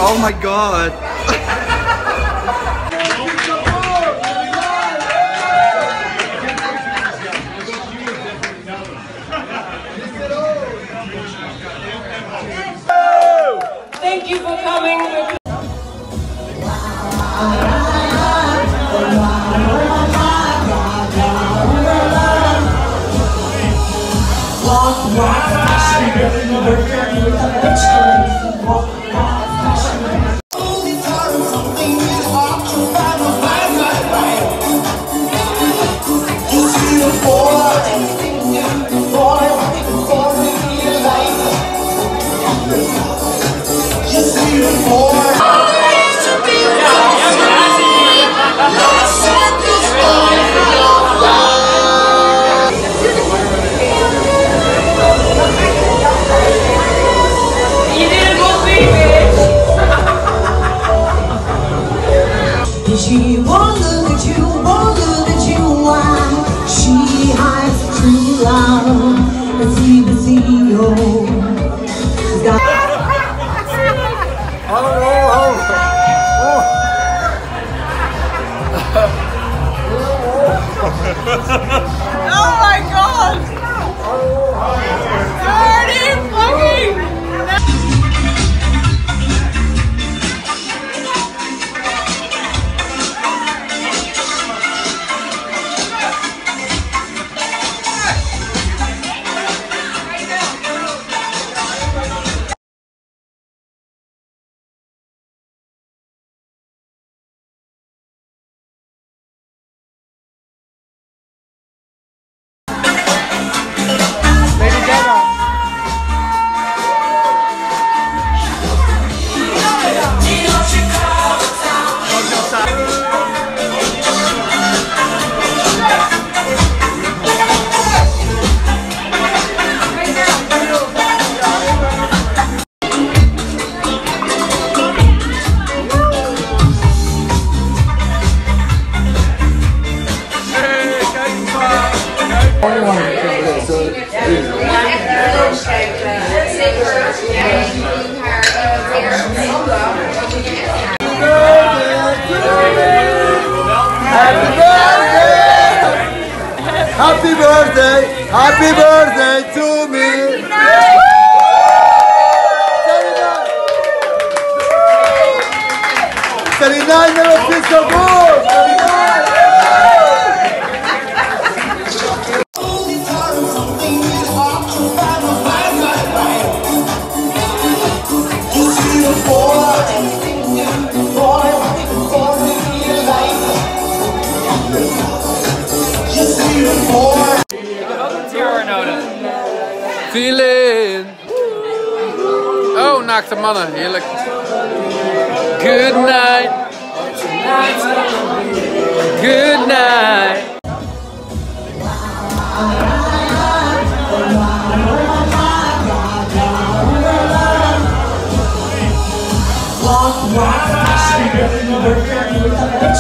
Oh my god. Thank you for coming. She won't look at you, why? She hides true love and see the CEO. Oh my god! Dirty fucking! Happy birthday! Happy birthday to me! 39 never feels so good! 39. Feeling. Oh, naakte mannen, heerlijk. Good night. Good night. Walk,